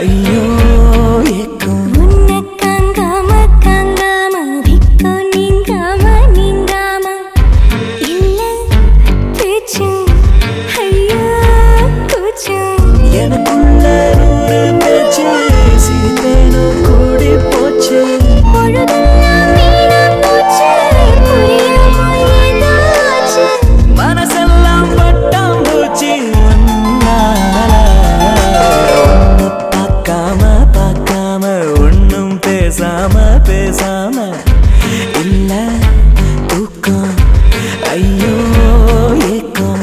ஐயோ ஏக்கம் உன்னை காங்காம காங்காம விக்கோ நீங்காம நீங்காம இல்ல பேச்சும் ஐயோ கூச்சும் எனக்குள்ள நூறு பேச்சு சிரித்தேனோ கூடி போச்சு பொழுதெல்லாம் வீணா போச்சு புரியாம ஏதாச்சு மனசெல்லாம் பட்டாம் பூச்சி பார்க்காம ஒன்னும் பேசாம இல்ல தூக்கம் ஐயோ ஏக்கம்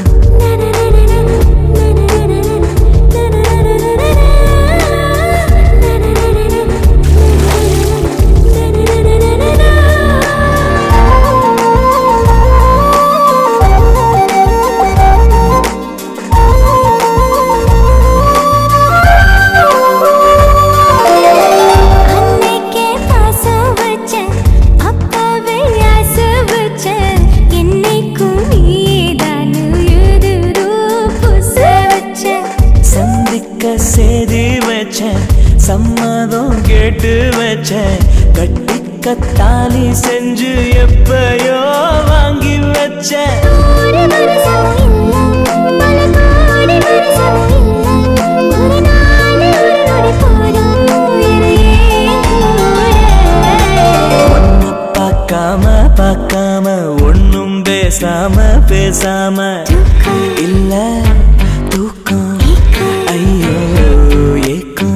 சேதி வச்சேன் சம்மதம் கேட்டு வச்சேன் கட்டிக்கத்தாலி செஞ்சு எப்பயோ வாங்கி வச்சேன் பார்க்காம ஒன்னும் பேசாம இல்ல தூக்கம் ஐயோ ஏக்கம்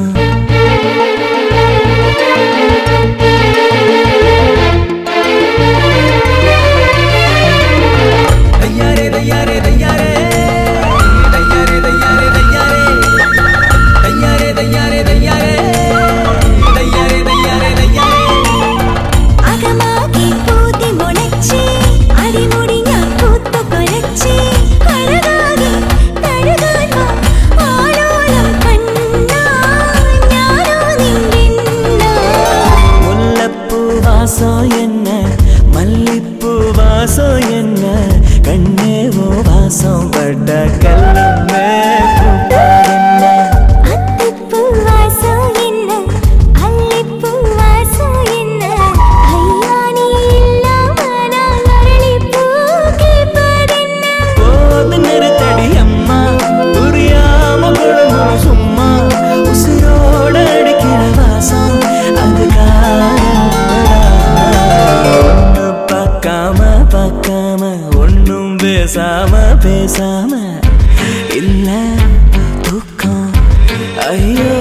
தையாரே தையாரே தையாரே தையாரே தையாரே தையாரே தையாரே தையாரே தையாரே தையாரே தையாரே தையாரே அகமாகி பூத்தி முளைச்சி அடிமுடி ஞான் பூத்த கொலைச்சி அழகாகி தழுகாய்வா ஆலோலம் கண்ணா ஞானோ நின்றா முல்லப்பூ வாசம் என்ன மல்லிப்பூ வாசம் என்ன கண்ணே ஓ வாசம் பட்ட கல்லுமே பூப்பாதென்ன அத்திப்பூ வாசம் என்ன அல்லிப்பூ வாசம் என்ன ஐயா நீ இல்லாம நான் அரளிப்பூ கேட்பதென்ன போது நிறுத்தடி அம்மா புரியாம குழம்பும் சும்மா உசிரோட அடிக்கிற வாசம் அது ஒன்னு பார்க்காம ஒன்னும் பேசாம இல்ல தூக்கம் ஐயோ